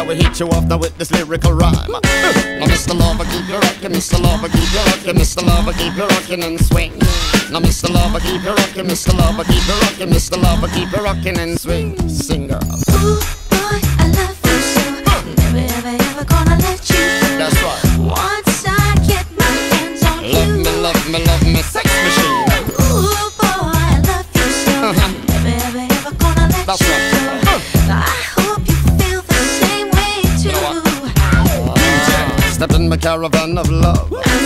I will hit you off now with this lyrical rhyme. Now Mr. Lover, keep you rockin', Mr. Lover, keep you rockin', Mr. Lover, keep you rockin' and swing. Now Mr. Lover, keep you rockin', Mr. Lover, keep you rockin', Mr. Lover, keep you rockin' and swing. Sing, girl. Ooh, boy, I love you so. Never, ever, ever gonna let you go. That's right. Once I get my hands on you. Love me, love me, love me, sex machine. Ooh, boy, I love you so. Never, ever, ever gonna let That's you right. go. I hope you feel the same way too. Step in my caravan of love.